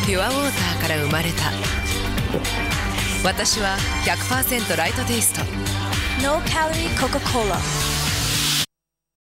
ピュアウォーターから生まれた。私は 100% ライトテイスト。 No calorie Coca-Cola